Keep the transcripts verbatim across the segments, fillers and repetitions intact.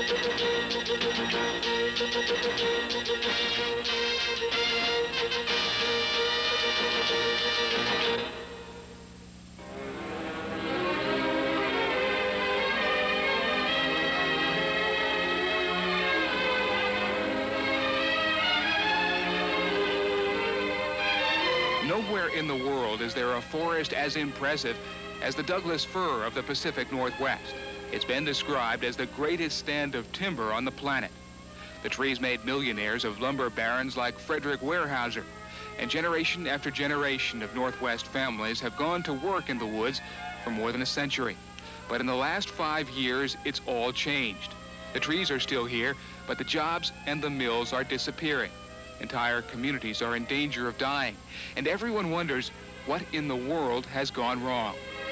Nowhere in the world is there a forest as impressive as the Douglas fir of the Pacific Northwest. It's been described as the greatest stand of timber on the planet. The trees made millionaires of lumber barons like Frederick Weyerhaeuser, and generation after generation of Northwest families have gone to work in the woods for more than a century. But in the last five years, it's all changed. The trees are still here, but the jobs and the mills are disappearing. Entire communities are in danger of dying, and everyone wonders what in the world has gone wrong.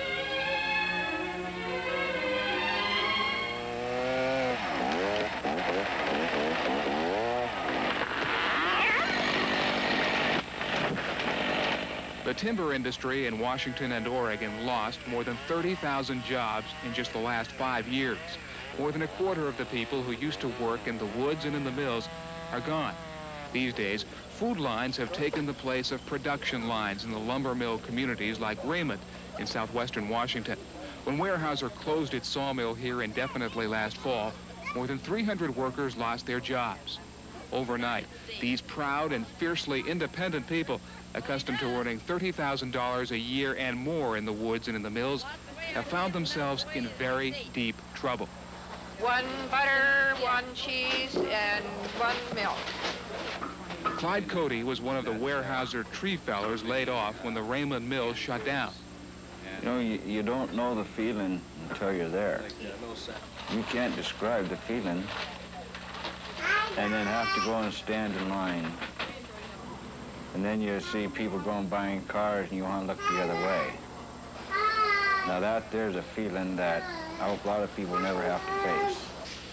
The timber industry in Washington and Oregon lost more than thirty thousand jobs in just the last five years. More than a quarter of the people who used to work in the woods and in the mills are gone. These days, food lines have taken the place of production lines in the lumber mill communities like Raymond in southwestern Washington. When Weyerhaeuser closed its sawmill here indefinitely last fall, more than three hundred workers lost their jobs. Overnight, these proud and fiercely independent people, accustomed to earning thirty thousand dollars a year and more in the woods and in the mills, have found themselves in very deep trouble. One butter, one cheese, and one milk. Clyde Cody was one of the Weyerhaeuser tree fellers laid off when the Raymond mill shut down. You know, you, you don't know the feeling until you're there. You can't describe the feeling, and then have to go and stand in line. And then you see people going buying cars and you want to look the other way. Now that there's a feeling that a lot of people never have to face.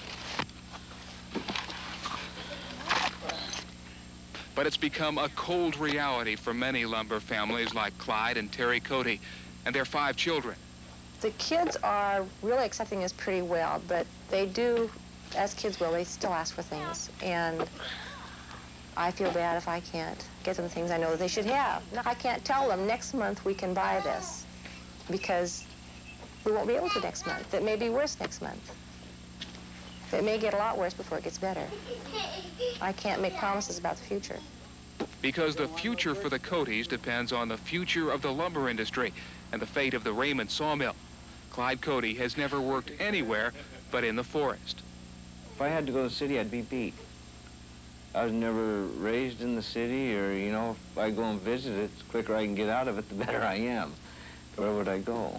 But it's become a cold reality for many lumber families like Clyde and Terry Cody and their five children. The kids are really accepting this pretty well, but they do, as kids will, they still ask for things. And I feel bad if I can't get them things I know that they should have. I can't tell them next month we can buy this because we won't be able to next month. It may be worse next month. It may get a lot worse before it gets better. I can't make promises about the future. Because the future for the Codys depends on the future of the lumber industry and the fate of the Raymond sawmill. Clyde Cody has never worked anywhere but in the forest. If I had to go to the city, I'd be beat. I was never raised in the city, or, you know, if I go and visit it, the quicker I can get out of it, the better I am. Where would I go?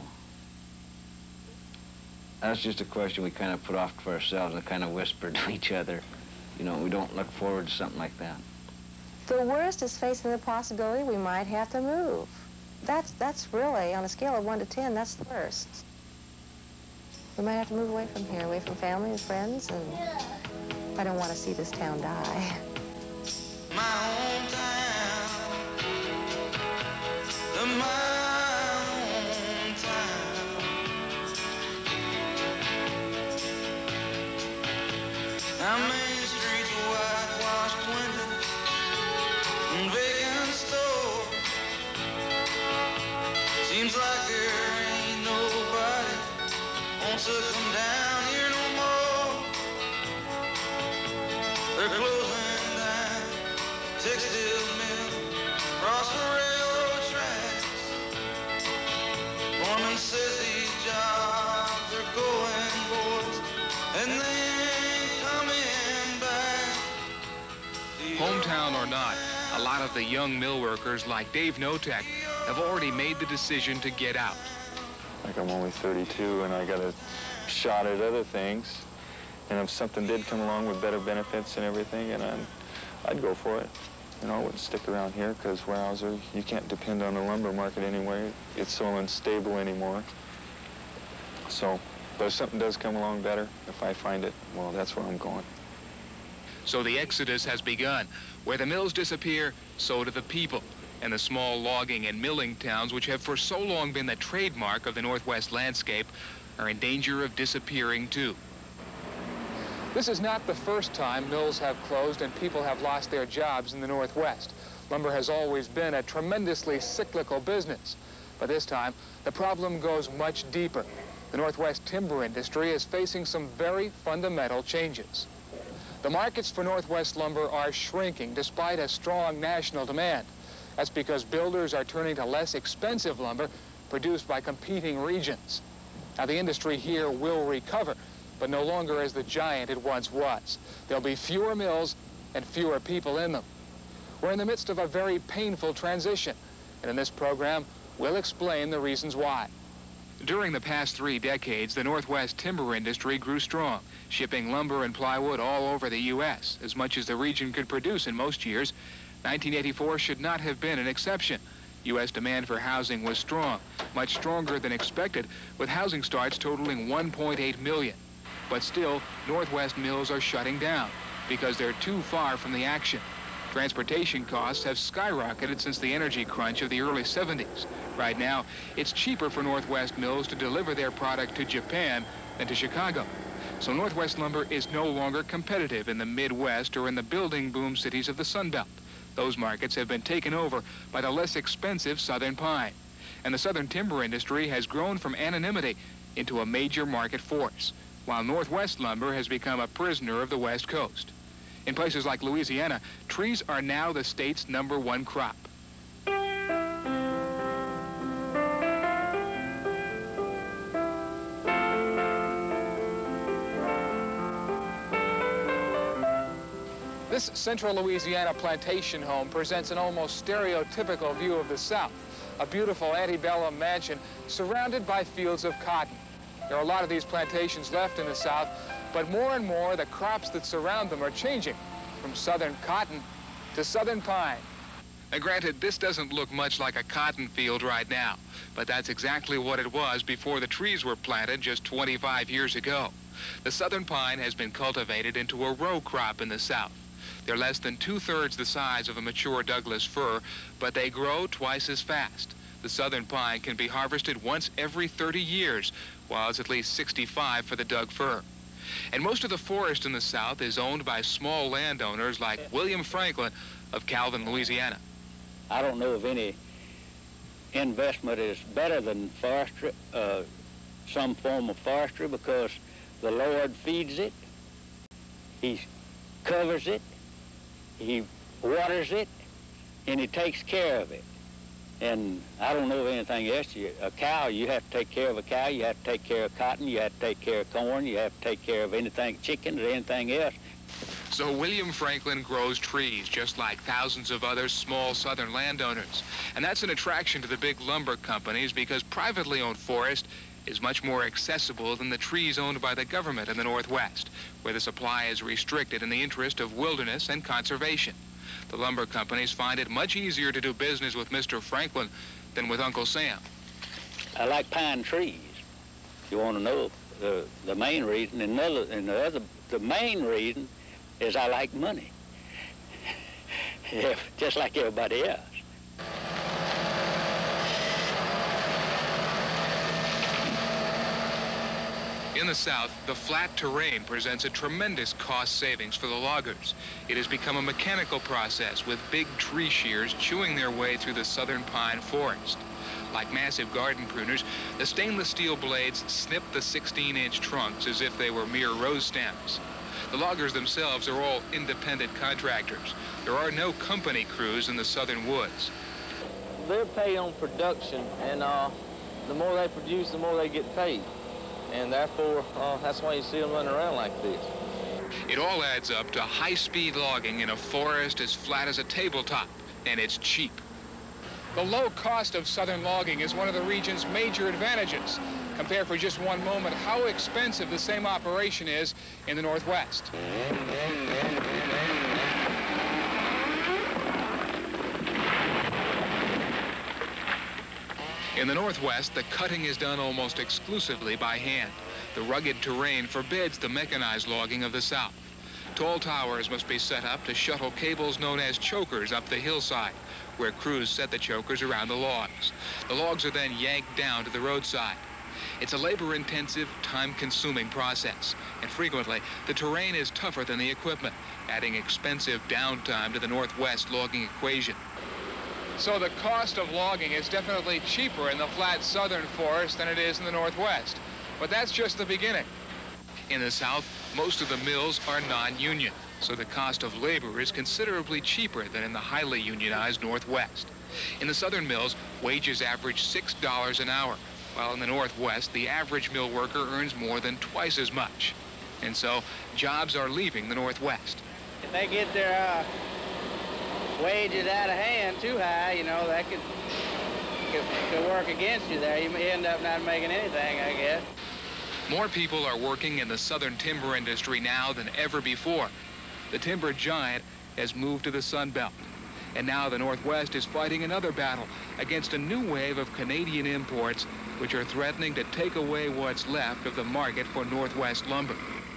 That's just a question we kind of put off for ourselves and kind of whisper to each other. You know, we don't look forward to something like that. The worst is facing the possibility we might have to move. That's, that's really, on a scale of one to ten, that's the worst. We might have to move away from here, away from family and friends, and I don't want to see this town die. My hometown, the my hometown. Our main streets, whitewashed windows, and vacant stores. Seems like there ain't nobody wants to come down here no more. They're closing down textile mill across the railroad tracks. Foreman says these jobs are going, boys, and they ain't coming back. Hometown or not, a lot of the young mill workers like Dave Notek have already made the decision to get out. Like, I'm only thirty-two and I got a shot at other things. And if something did come along with better benefits and everything, and I'd, I'd go for it. You know, I wouldn't stick around here because Weyerhaeuser, you can't depend on the lumber market anyway. It's so unstable anymore. So, but if something does come along better, if I find it, well, that's where I'm going. So the exodus has begun. Where the mills disappear, so do the people. And the small logging and milling towns, which have for so long been the trademark of the Northwest landscape, are in danger of disappearing too. This is not the first time mills have closed and people have lost their jobs in the Northwest. Lumber has always been a tremendously cyclical business. But this time, the problem goes much deeper. The Northwest timber industry is facing some very fundamental changes. The markets for Northwest lumber are shrinking despite a strong national demand. That's because builders are turning to less expensive lumber produced by competing regions. Now, the industry here will recover, but no longer as the giant it once was. There'll be fewer mills and fewer people in them. We're in the midst of a very painful transition, and in this program, we'll explain the reasons why. During the past three decades, the Northwest timber industry grew strong, shipping lumber and plywood all over the U S, as much as the region could produce in most years. nineteen eighty-four should not have been an exception. U S demand for housing was strong, much stronger than expected, with housing starts totaling one point eight million. But still, Northwest mills are shutting down because they're too far from the action. Transportation costs have skyrocketed since the energy crunch of the early seventies. Right now, it's cheaper for Northwest mills to deliver their product to Japan than to Chicago. So Northwest lumber is no longer competitive in the Midwest or in the building boom cities of the Sun Belt. Those markets have been taken over by the less expensive Southern pine. And the Southern timber industry has grown from anonymity into a major market force, while Northwest lumber has become a prisoner of the West Coast. In places like Louisiana, trees are now the state's number one crop. This central Louisiana plantation home presents an almost stereotypical view of the South, a beautiful antebellum mansion surrounded by fields of cotton. There are a lot of these plantations left in the South, but more and more the crops that surround them are changing from southern cotton to southern pine. Now, granted, this doesn't look much like a cotton field right now, but that's exactly what it was before the trees were planted just twenty-five years ago. The southern pine has been cultivated into a row crop in the South. They're less than two-thirds the size of a mature Douglas fir, but they grow twice as fast. The southern pine can be harvested once every thirty years, while it's at least sixty-five for the Doug fir. And most of the forest in the South is owned by small landowners like William Franklin of Calvin, Louisiana. I don't know if any investment is better than forestry, uh, some form of forestry, because the Lord feeds it, He covers it, He waters it, and He takes care of it. And I don't know of anything else. You, a cow, you have to take care of a cow, you have to take care of cotton, you have to take care of corn, you have to take care of anything, chickens or anything else. So William Franklin grows trees, just like thousands of other small southern landowners. And that's an attraction to the big lumber companies, because privately owned forest is much more accessible than the trees owned by the government in the Northwest, where the supply is restricted in the interest of wilderness and conservation. The lumber companies find it much easier to do business with Mister Franklin than with Uncle Sam. I like pine trees. You want to know the, the main reason, and, another, and the other, the main reason is I like money. Yeah, just like everybody else. In the South, the flat terrain presents a tremendous cost savings for the loggers. It has become a mechanical process with big tree shears chewing their way through the southern pine forest. Like massive garden pruners, the stainless steel blades snip the sixteen inch trunks as if they were mere rose stems. The loggers themselves are all independent contractors. There are no company crews in the southern woods. They're paid on production, and uh, the more they produce, the more they get paid. And therefore, uh, that's why you see them running around like this. It all adds up to high-speed logging in a forest as flat as a tabletop, and it's cheap. The low cost of southern logging is one of the region's major advantages. Compare for just one moment how expensive the same operation is in the Northwest. In the Northwest, the cutting is done almost exclusively by hand. The rugged terrain forbids the mechanized logging of the South. Tall towers must be set up to shuttle cables known as chokers up the hillside, where crews set the chokers around the logs. The logs are then yanked down to the roadside. It's a labor-intensive, time-consuming process, and frequently the terrain is tougher than the equipment, adding expensive downtime to the Northwest logging equation. So the cost of logging is definitely cheaper in the flat southern forest than it is in the Northwest. But that's just the beginning. In the South, most of the mills are non-union, so the cost of labor is considerably cheaper than in the highly unionized Northwest. In the southern mills, wages average six dollars an hour, while in the Northwest, the average mill worker earns more than twice as much. And so, jobs are leaving the Northwest. If they get their uh, wages out of hand too high, you know, that could, could, could work against you there. You may end up not making anything, I guess. More people are working in the southern timber industry now than ever before. The timber giant has moved to the Sun Belt. And now the Northwest is fighting another battle against a new wave of Canadian imports, which are threatening to take away what's left of the market for Northwest lumber.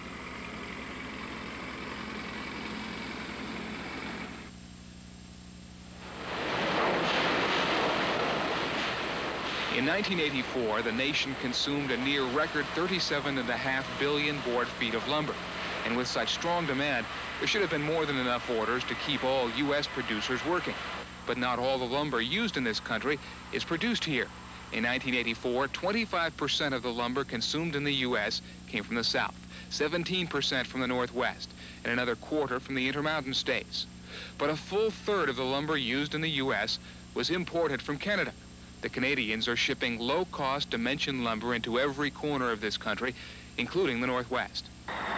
In nineteen eighty-four, the nation consumed a near record thirty-seven point five billion board feet of lumber. And with such strong demand, there should have been more than enough orders to keep all U S producers working. But not all the lumber used in this country is produced here. In nineteen eighty-four, twenty-five percent of the lumber consumed in the U S came from the South, seventeen percent from the Northwest, and another quarter from the Intermountain states. But a full third of the lumber used in the U S was imported from Canada. The Canadians are shipping low-cost dimension lumber into every corner of this country, including the Northwest.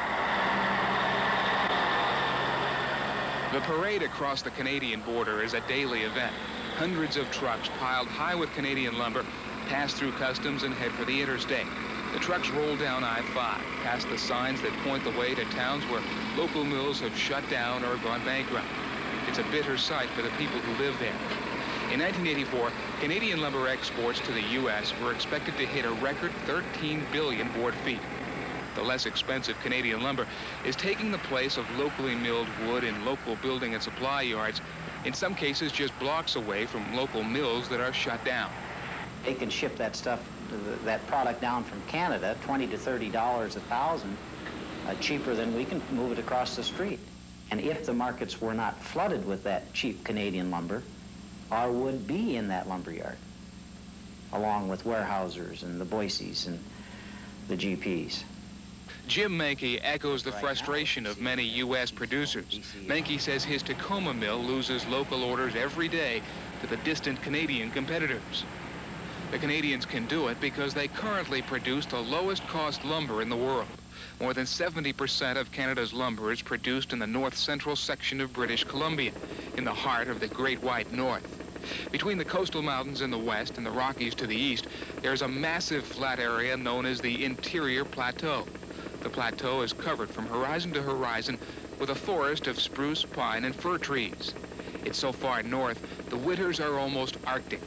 The parade across the Canadian border is a daily event. Hundreds of trucks piled high with Canadian lumber pass through customs and head for the interstate. The trucks roll down I five, past the signs that point the way to towns where local mills have shut down or gone bankrupt. It's a bitter sight for the people who live there. In nineteen eighty-four, Canadian lumber exports to the U S were expected to hit a record thirteen billion board feet. The less expensive Canadian lumber is taking the place of locally milled wood in local building and supply yards, in some cases just blocks away from local mills that are shut down. They can ship that stuff, that product down from Canada, twenty to thirty dollars a thousand, uh, cheaper than we can move it across the street. And if the markets were not flooded with that cheap Canadian lumber, our wood be in that lumber yard, along with Weyerhaeusers and the Boise's and the G P's. Jim Menke echoes the frustration of many U S producers. Menke says his Tacoma mill loses local orders every day to the distant Canadian competitors. The Canadians can do it because they currently produce the lowest cost lumber in the world. More than seventy percent of Canada's lumber is produced in the north-central section of British Columbia, in the heart of the Great White North. Between the coastal mountains in the west and the Rockies to the east, there's a massive flat area known as the Interior Plateau. The plateau is covered from horizon to horizon with a forest of spruce, pine, and fir trees. It's so far north, the winters are almost Arctic.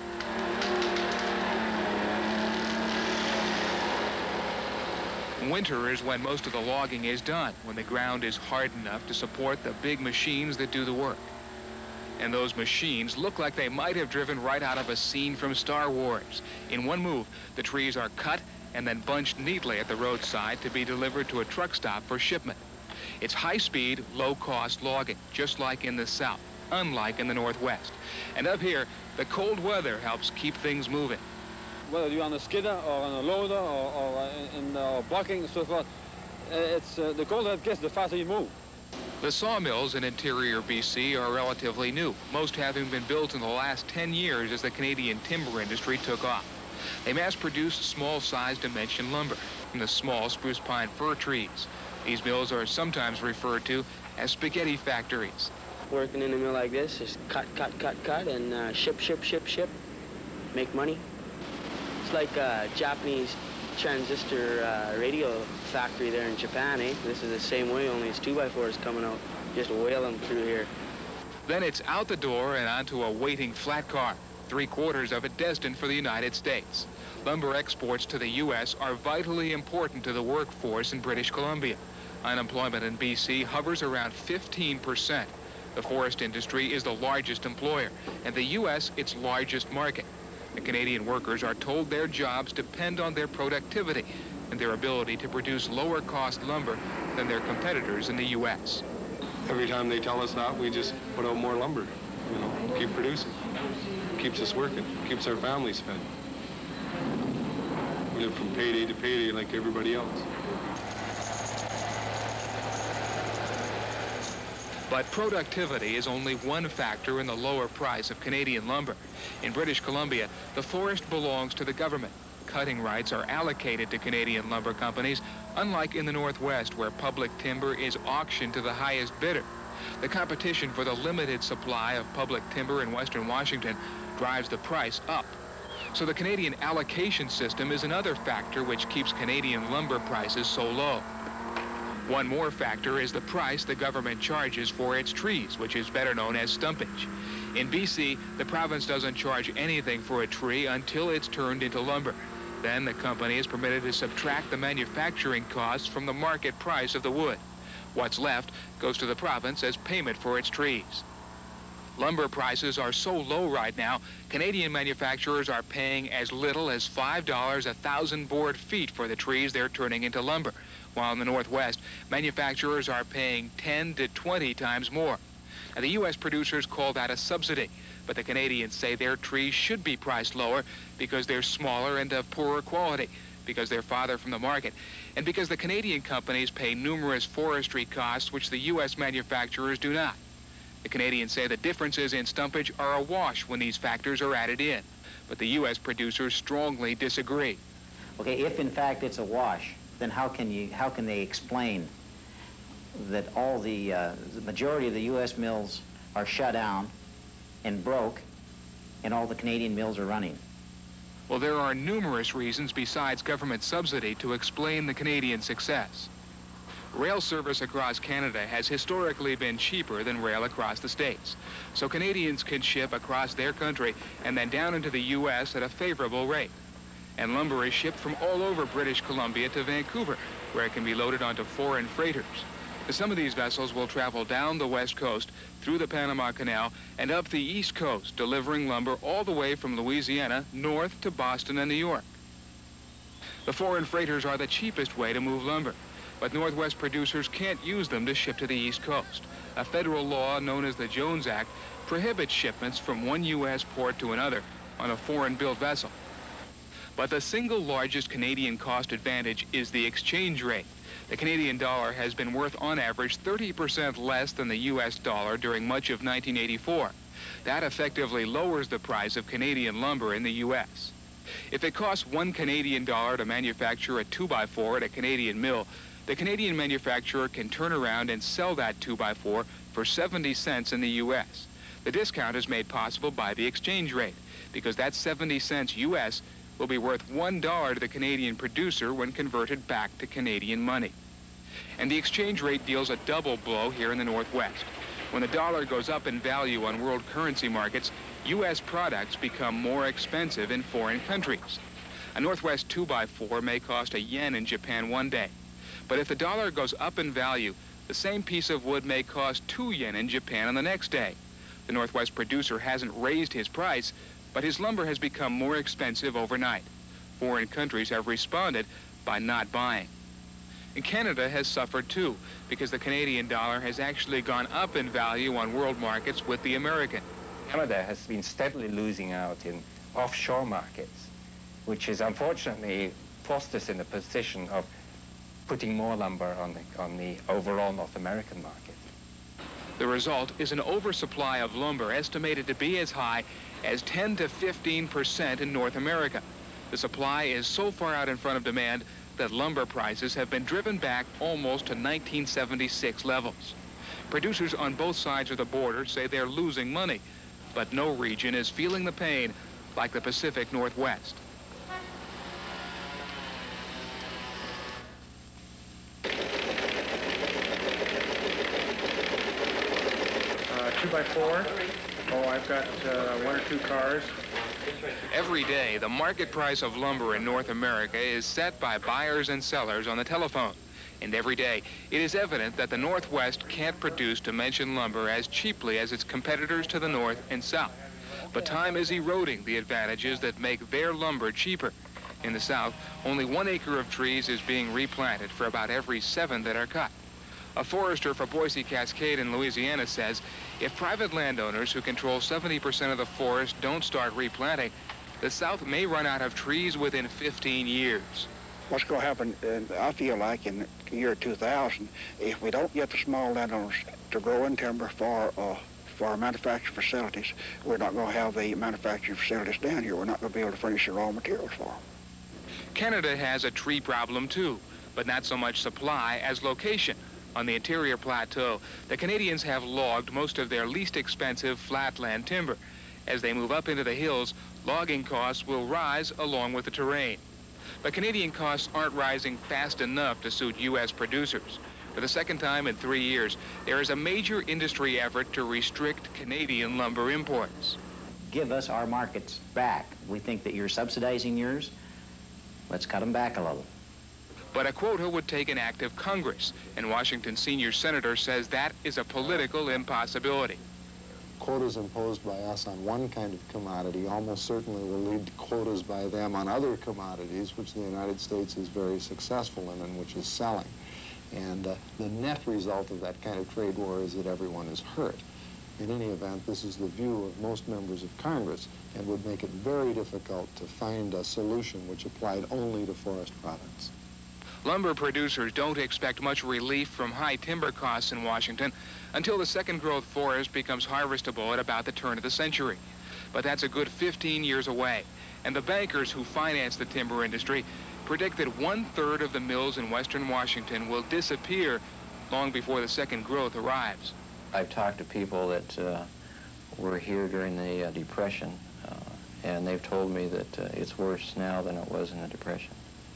Winter is when most of the logging is done, when the ground is hard enough to support the big machines that do the work. And those machines look like they might have driven right out of a scene from Star Wars. In one move, the trees are cut and then bunched neatly at the roadside to be delivered to a truck stop for shipment. It's high-speed, low-cost logging, just like in the South, unlike in the Northwest. And up here, the cold weather helps keep things moving. Whether you're on a skidder or on a loader or, or in uh, bucking and so forth, it's, uh, the colder it gets, the faster you move. The sawmills in interior B C are relatively new, most having been built in the last ten years as the Canadian timber industry took off. They mass-produce small-sized dimension lumber from the small spruce pine fir trees. These mills are sometimes referred to as spaghetti factories. Working in a mill like this is cut, cut, cut, cut, and uh, ship, ship, ship, ship, make money. It's like a Japanese transistor uh, radio factory there in Japan, eh? This is the same way, only it's two by fours coming out, just wailing through here. Then it's out the door and onto a waiting flat car, three-quarters of it destined for the United States. Lumber exports to the U S are vitally important to the workforce in British Columbia. Unemployment in B C hovers around fifteen percent. The forest industry is the largest employer, and the U S its largest market. The Canadian workers are told their jobs depend on their productivity and their ability to produce lower-cost lumber than their competitors in the U S. Every time they tell us that, we just put out more lumber, you know, keep producing. Keeps us working, keeps our families fed. We live from payday to payday like everybody else. But productivity is only one factor in the lower price of Canadian lumber. In British Columbia, the forest belongs to the government. Cutting rights are allocated to Canadian lumber companies, unlike in the Northwest, where public timber is auctioned to the highest bidder. The competition for the limited supply of public timber in Western Washington drives the price up. So the Canadian allocation system is another factor which keeps Canadian lumber prices so low. One more factor is the price the government charges for its trees, which is better known as stumpage. In B C, the province doesn't charge anything for a tree until it's turned into lumber. Then the company is permitted to subtract the manufacturing costs from the market price of the wood. What's left goes to the province as payment for its trees. Lumber prices are so low right now, Canadian manufacturers are paying as little as five dollars a thousand board feet for the trees they're turning into lumber, while in the Northwest, manufacturers are paying ten to twenty times more. Now, the U S producers call that a subsidy, but the Canadians say their trees should be priced lower because they're smaller and of poorer quality, because they're farther from the market, and because the Canadian companies pay numerous forestry costs which the U S manufacturers do not. The Canadians say the differences in stumpage are a wash when these factors are added in, but the U S producers strongly disagree. Okay, if in fact it's a wash, then how can you, how can they explain that all the, uh, the majority of the U S mills are shut down and broke, and all the Canadian mills are running? Well, there are numerous reasons besides government subsidy to explain the Canadian success. Rail service across Canada has historically been cheaper than rail across the States, so Canadians can ship across their country and then down into the U S at a favorable rate. And lumber is shipped from all over British Columbia to Vancouver, where it can be loaded onto foreign freighters. Some of these vessels will travel down the west coast, through the Panama Canal, and up the east coast, delivering lumber all the way from Louisiana north to Boston and New York. The foreign freighters are the cheapest way to move lumber, but Northwest producers can't use them to ship to the east coast. A federal law known as the Jones Act prohibits shipments from one U S port to another on a foreign-built vessel. But the single largest Canadian cost advantage is the exchange rate. The Canadian dollar has been worth on average thirty percent less than the U S dollar during much of nineteen eighty-four. That effectively lowers the price of Canadian lumber in the U S. If it costs one Canadian dollar to manufacture a two by four at a Canadian mill, the Canadian manufacturer can turn around and sell that two by four for seventy cents in the U S. The discount is made possible by the exchange rate, because that seventy cents U S will be worth one dollar to the Canadian producer when converted back to Canadian money. And the exchange rate deals a double blow here in the Northwest. When the dollar goes up in value on world currency markets, U S products become more expensive in foreign countries. A Northwest two by four may cost a yen in Japan one day, but if the dollar goes up in value, the same piece of wood may cost two yen in Japan on the next day. The Northwest producer hasn't raised his price, but his lumber has become more expensive overnight. Foreign countries have responded by not buying. And Canada has suffered too, because the Canadian dollar has actually gone up in value on world markets with the American. Canada has been steadily losing out in offshore markets, which has unfortunately forced us in a position of putting more lumber on the, on the overall North American market. The result is an oversupply of lumber estimated to be as high as ten to fifteen percent in North America. The supply is so far out in front of demand that lumber prices have been driven back almost to nineteen seventy-six levels. Producers on both sides of the border say they're losing money, but no region is feeling the pain like the Pacific Northwest. Two by four. Oh, I've got uh, one or two cars. Every day, the market price of lumber in North America is set by buyers and sellers on the telephone. And every day, it is evident that the Northwest can't produce dimension lumber as cheaply as its competitors to the north and south. But time is eroding the advantages that make their lumber cheaper. In the South, only one acre of trees is being replanted for about every seven that are cut. A forester for Boise Cascade in Louisiana says if private landowners who control seventy percent of the forest don't start replanting, the South may run out of trees within fifteen years. What's going to happen, uh, I feel like, in the year two thousand, if we don't get the small landowners to grow in timber for, uh, for our manufacturing facilities, we're not going to have the manufacturing facilities down here. We're not going to be able to furnish the raw materials for them. Canada has a tree problem too, but not so much supply as location. On the interior plateau, the Canadians have logged most of their least expensive flatland timber. As they move up into the hills, logging costs will rise along with the terrain. But Canadian costs aren't rising fast enough to suit U S producers. For the second time in three years, there is a major industry effort to restrict Canadian lumber imports. Give us our markets back. We think that you're subsidizing yours. Let's cut them back a little. But a quota would take an act of Congress, and Washington's senior senator says that is a political impossibility. Quotas imposed by us on one kind of commodity almost certainly will lead to quotas by them on other commodities, which the United States is very successful in and which is selling. And uh, the net result of that kind of trade war is that everyone is hurt. In any event, this is the view of most members of Congress and would make it very difficult to find a solution which applied only to forest products. Lumber producers don't expect much relief from high timber costs in Washington until the second growth forest becomes harvestable at about the turn of the century. But that's a good fifteen years away, and the bankers who finance the timber industry predict that one-third of the mills in western Washington will disappear long before the second growth arrives. I've talked to people that uh, were here during the uh, Depression, uh, and they've told me that uh, it's worse now than it was in the Depression.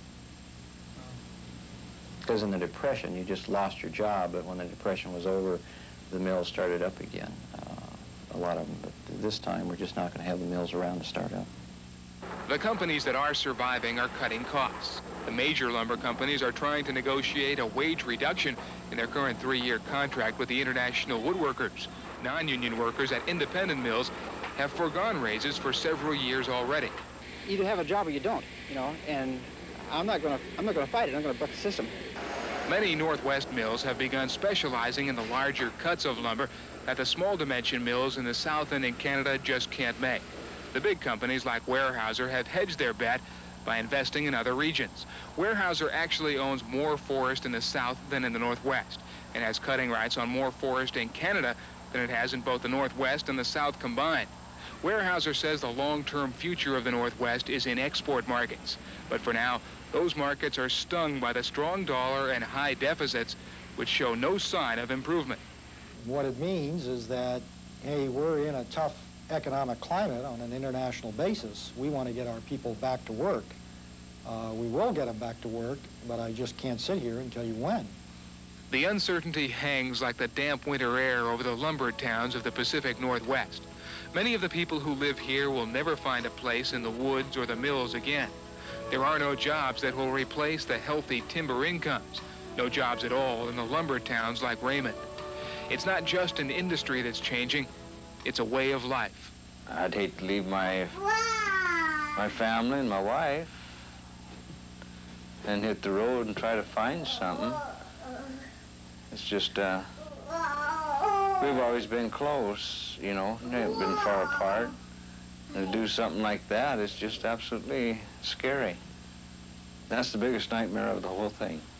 Because in the Depression, you just lost your job, but when the Depression was over, the mills started up again, uh, a lot of them. But this time, we're just not going to have the mills around to start up. The companies that are surviving are cutting costs. The major lumber companies are trying to negotiate a wage reduction in their current three-year contract with the International Woodworkers. Non-union workers at independent mills have foregone raises for several years already. You either have a job or you don't, you know, and I'm not going to I'm not going to fight it. I'm going to buck the system. Many Northwest mills have begun specializing in the larger cuts of lumber that the small dimension mills in the South and in Canada just can't make. The big companies like Weyerhaeuser have hedged their bet by investing in other regions. Weyerhaeuser actually owns more forest in the South than in the Northwest and has cutting rights on more forest in Canada than it has in both the Northwest and the South combined. Weyerhaeuser says the long-term future of the Northwest is in export markets. But for now, those markets are stung by the strong dollar and high deficits, which show no sign of improvement. What it means is that, hey, we're in a tough economic climate on an international basis. We want to get our people back to work. Uh, we will get them back to work, but I just can't sit here and tell you when. The uncertainty hangs like the damp winter air over the lumber towns of the Pacific Northwest. Many of the people who live here will never find a place in the woods or the mills again. There are no jobs that will replace the healthy timber incomes. No jobs at all in the lumber towns like Raymond. It's not just an industry that's changing, it's a way of life. I'd hate to leave my, my family and my wife and hit the road and try to find something. It's just, uh, we've always been close, you know, never been far apart. And to do something like that is just absolutely scary. That's the biggest nightmare of the whole thing.